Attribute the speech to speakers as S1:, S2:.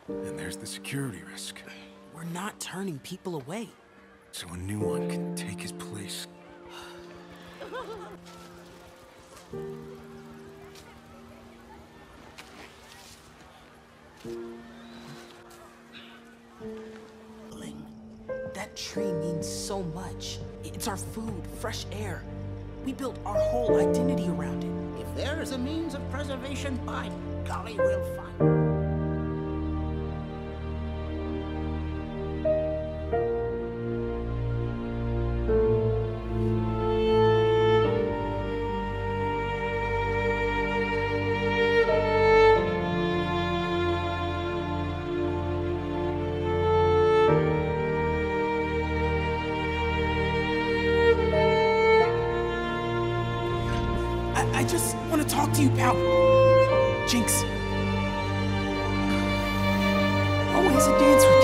S1: And there's the security risk.
S2: We're not turning people away.
S1: So a new one can take his place.
S2: That tree means so much. It's our food, fresh air. We built our whole identity around it.
S3: If there is a means of preservation, by golly, we'll find.
S2: I just want to talk to you, pal. Jinx. Always a dance with